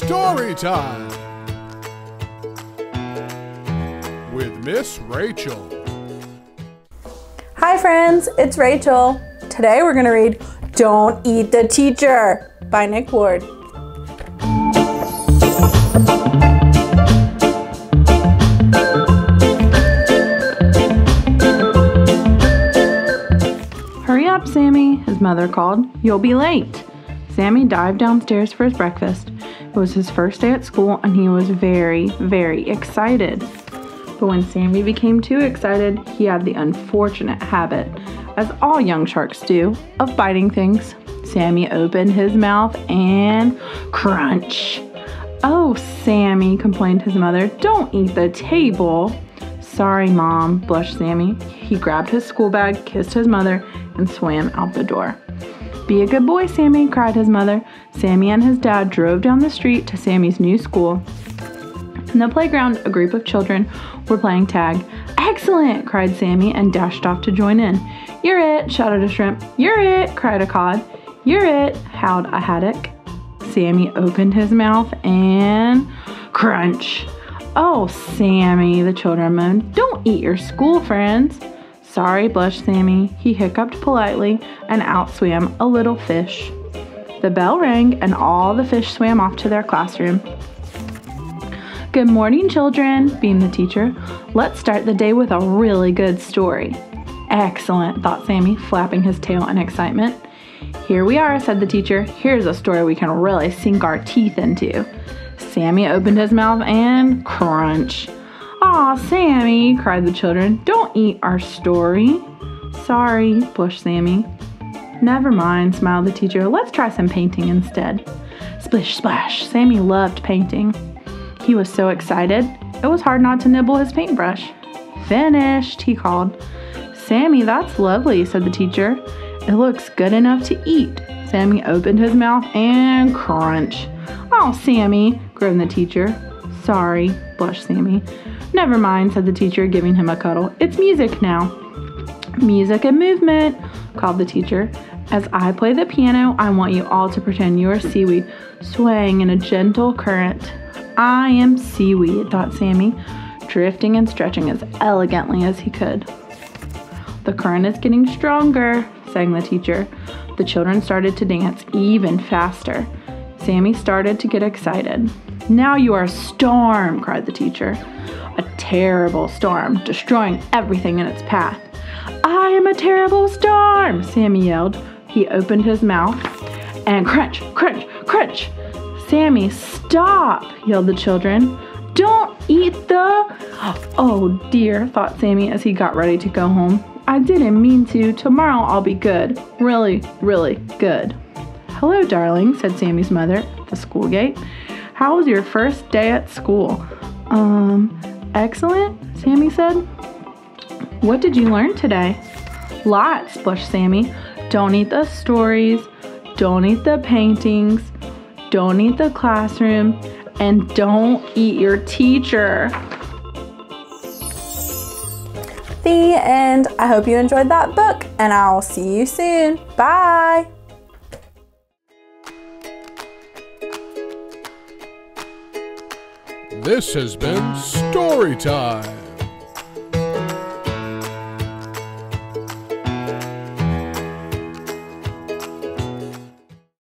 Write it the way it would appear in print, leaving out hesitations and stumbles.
Story time with Miss Rachel. Hi friends, it's Rachel. Today we're going to read Don't Eat the Teacher by Nick Ward. Hurry up, Sammy, his mother called. You'll be late. Sammy dived downstairs for his breakfast. It was his first day at school and he was very, very excited. But when Sammy became too excited, he had the unfortunate habit, as all young sharks do, of biting things. Sammy opened his mouth and crunch. "Oh, Sammy," complained his mother, "don't eat the table." "Sorry, Mom," blushed Sammy. He grabbed his school bag, kissed his mother, and swam out the door. "Be a good boy, Sammy," cried his mother. Sammy and his dad drove down the street to Sammy's new school. In the playground, a group of children were playing tag. "Excellent!" cried Sammy and dashed off to join in. "You're it!" shouted a shrimp. "You're it!" cried a cod. "You're it!" howled a haddock. Sammy opened his mouth and crunch. "Oh, Sammy," the children moaned. "Don't eat your school friends." "Sorry," blushed Sammy. He hiccuped politely and out swam a little fish. The bell rang and all the fish swam off to their classroom. "Good morning, children," beamed the teacher. "Let's start the day with a really good story." "Excellent," thought Sammy, flapping his tail in excitement. "Here we are," said the teacher. "Here's a story we can really sink our teeth into." Sammy opened his mouth and crunch. "Aw, Sammy," cried the children. "Don't eat our story." "Sorry," blushed Sammy. "Never mind," smiled the teacher. "Let's try some painting instead." Splish splash, Sammy loved painting. He was so excited, it was hard not to nibble his paintbrush. "Finished," he called. "Sammy, that's lovely," said the teacher. "It looks good enough to eat." Sammy opened his mouth and crunch. "Oh, Sammy," groaned the teacher. "Sorry," blushed Sammy. "Never mind," said the teacher, giving him a cuddle. "It's music now." "Music and movement," called the teacher. "As I play the piano, I want you all to pretend you are seaweed, swaying in a gentle current." "I am seaweed," thought Sammy, drifting and stretching as elegantly as he could. "The current is getting stronger," sang the teacher. The children started to dance even faster. Sammy started to get excited. "Now you are a storm," cried the teacher. "A terrible storm, destroying everything in its path." "I am a terrible storm," Sammy yelled. He opened his mouth and crunch, crunch, crunch. "Sammy, stop," yelled the children. "Don't eat the..." "Oh dear," thought Sammy as he got ready to go home. "I didn't mean to. Tomorrow I'll be good. Really, really good." "Hello, darling," said Sammy's mother at the school gate. "How was your first day at school?" Excellent," Sammy said. "What did you learn today?" "Lots," blushed Sammy. "Don't eat the stories, don't eat the paintings, don't eat the classroom, and don't eat your teacher." The end. I hope you enjoyed that book, and I'll see you soon. Bye! This has been Story Time